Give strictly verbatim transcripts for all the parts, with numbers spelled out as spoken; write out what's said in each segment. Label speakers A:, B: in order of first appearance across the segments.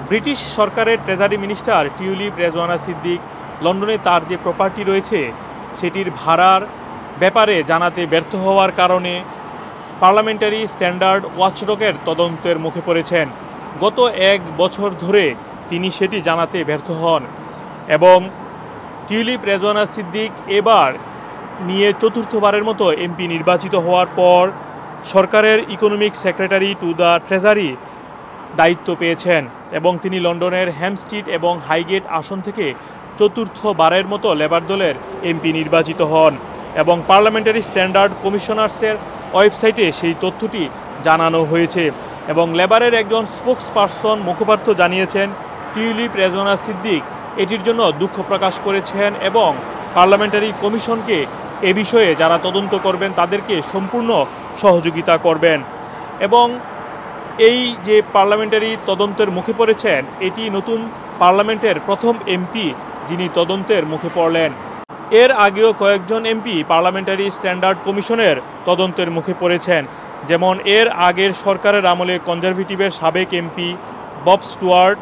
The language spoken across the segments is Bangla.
A: ব্রিটিশ সরকারের ট্রেজারি মিনিস্টার টিউলিপ রেজওয়ানা সিদ্দিক লন্ডনে তার যে প্রপার্টি রয়েছে সেটির ভাড়ার ব্যাপারে জানাতে ব্যর্থ হওয়ার কারণে পার্লামেন্টারি স্ট্যান্ডার্ড ওয়াচডগের তদন্তের মুখে পড়েছেন। গত এক বছর ধরে তিনি সেটি জানাতে ব্যর্থ হন এবং টিউলিপ রেজওয়ানা সিদ্দিক এবার নিয়ে চতুর্থবারের মতো এমপি নির্বাচিত হওয়ার পর সরকারের economic secretary to the treasury দায়িত্ব পেয়েছেন এবং তিনি লন্ডনের হ্যামস্ট্রিট এবং হাইগেট আসন থেকে চতুর্থবারের মতো লেবার দলের এমপি নির্বাচিত হন এবং পার্লামেন্টারি স্ট্যান্ডার্ড কমিশনার্সের ওয়েবসাইটে সেই তথ্যটি জানানো হয়েছে এবং লেবারের একজন স্পোক্স পারসন মুখপাত্র জানিয়েছেন টিউলিপ রেজওয়ানা সিদ্দিক এটির জন্য দুঃখ প্রকাশ করেছেন এবং পার্লামেন্টারি কমিশনকে এ বিষয়ে যারা তদন্ত করবেন তাদেরকে সম্পূর্ণ সহযোগিতা করবেন এবং এই যে পার্লামেন্টারি তদন্তের মুখে পড়েছেন এটি নতুন পার্লামেন্টের প্রথম এমপি যিনি তদন্তের মুখে পড়লেন। এর আগেও কয়েকজন এমপি পার্লামেন্টারি স্ট্যান্ডার্ড কমিশনের তদন্তের মুখে পড়েছেন, যেমন এর আগের সরকারের আমলে কনজারভেটিভের সাবেক এমপি বব স্টুয়ার্ট,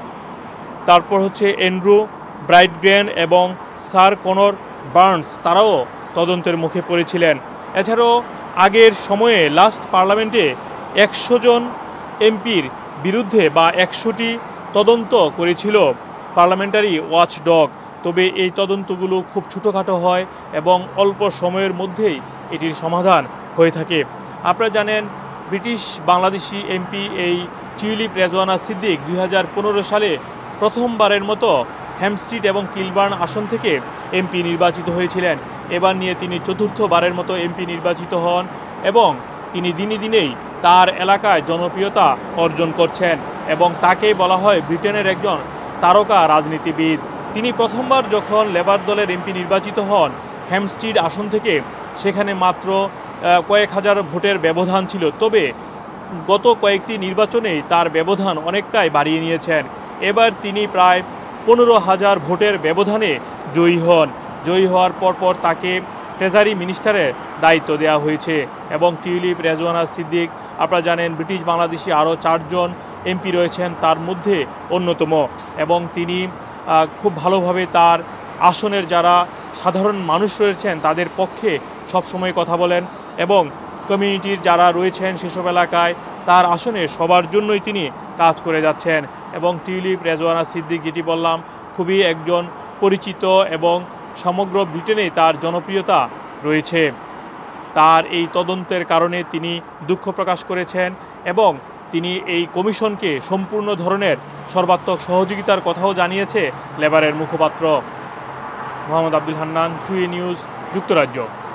A: তারপর হচ্ছে অ্যান্ড্রু ব্রাইটগ্রেন এবং স্যার কনর বার্নস, তারাও তদন্তের মুখে পড়েছিলেন। এছাড়াও আগের সময়ে লাস্ট পার্লামেন্টে একশো জন এমপির বিরুদ্ধে বা একশোটি তদন্ত করেছিল পার্লামেন্টারি ওয়াচডগ, তবে এই তদন্তগুলো খুব ছোটোখাটো হয় এবং অল্প সময়ের মধ্যেই এটির সমাধান হয়ে থাকে। আপনারা জানেন ব্রিটিশ বাংলাদেশি এমপি এই টিউলিপ রেজওয়ানা সিদ্দিক দুই হাজার পনেরো সালে প্রথমবারের মতো হ্যামস্ট্রিট এবং কিলবার্ন আসন থেকে এমপি নির্বাচিত হয়েছিলেন। এবার নিয়ে তিনি চতুর্থবারের মতো এমপি নির্বাচিত হন এবং তিনি দিনে দিনেই তার এলাকায় জনপ্রিয়তা অর্জন করছেন এবং তাকে বলা হয় ব্রিটেনের একজন তারকা রাজনীতিবিদ। তিনি প্রথমবার যখন লেবার দলের এমপি নির্বাচিত হন হ্যামস্ট্রিট আসন থেকে, সেখানে মাত্র কয়েক হাজার ভোটের ব্যবধান ছিল, তবে গত কয়েকটি নির্বাচনেই তার ব্যবধান অনেকটাই বাড়িয়ে নিয়েছেন। এবার তিনি প্রায় পনেরো হাজার ভোটের ব্যবধানে জয়ী হন। জয়ী হওয়ার পরপর তাকে ট্রেজারি মিনিস্টারের দায়িত্ব দেওয়া হয়েছে এবং টিউলিপ রেজওয়ানা সিদ্দিক আপনারা জানেন ব্রিটিশ বাংলাদেশি আরও চারজন এমপি রয়েছেন তার মধ্যে অন্যতম এবং তিনি খুব ভালোভাবে তার আসনের যারা সাধারণ মানুষ রয়েছেন তাদের পক্ষে সবসময় কথা বলেন এবং কমিউনিটির যারা রয়েছেন সেসব এলাকায় তার আসনে সবার জন্যই তিনি কাজ করে যাচ্ছেন এবং টিউলিপ রেজওয়ানা সিদ্দিক যেটি বললাম খুবই একজন পরিচিত এবং সমগ্র ব্রিটেনে তার জনপ্রিয়তা রয়েছে। তার এই তদন্তের কারণে তিনি দুঃখ প্রকাশ করেছেন এবং তিনি এই কমিশনকে সম্পূর্ণ ধরনের সর্বাত্মক সহযোগিতার কথাও জানিয়েছে লেবারের মুখপাত্র। মোহাম্মদ আব্দুল হান্নান, টুয়ে নিউজ, যুক্তরাজ্য।